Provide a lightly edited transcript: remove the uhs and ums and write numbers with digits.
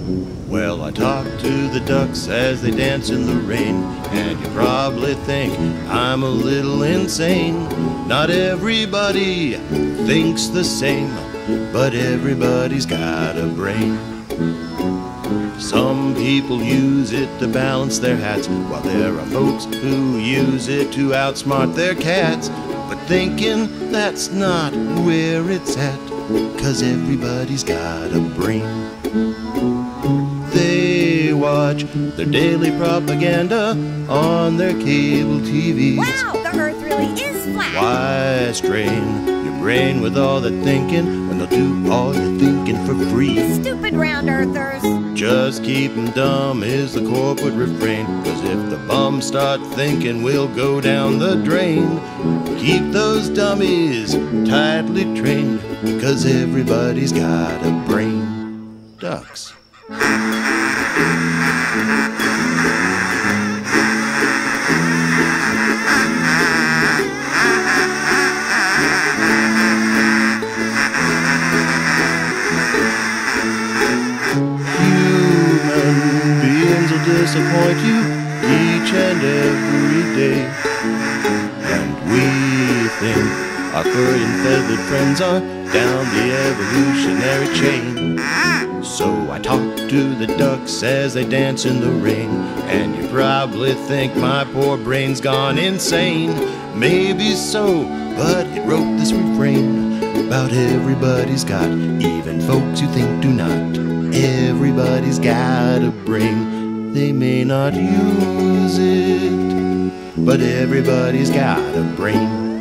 Well, I talked to the ducks as they dance in the rain, and you probably think I'm a little insane. Not everybody thinks the same, but everybody's got a brain. Some people use it to balance their hats, while there are folks who use it to outsmart their cats. But thinking that's not where it's at, 'cause everybody's got a brain. They watch their daily propaganda on their cable TVs. Wow, the earth really is flat. Why strain your brain with all that thinking when they'll do all your thinking for free? Stupid round earthers. Just keep 'em dumb is the corporate refrain, 'cause if the bums start thinking, we'll go down the drain. Keep those dummies tightly trained, 'cause everybody's got a brain. Ducks. Human beings will disappoint you each and every day, and we think our furry and feathered friends are down the evolutionary chain. So I talk to the ducks as they dance in the rain, and you probably think my poor brain's gone insane. Maybe so, but it wrote this refrain about everybody's got, even folks you think do not. Everybody's got a brain. They may not use it, but everybody's got a brain.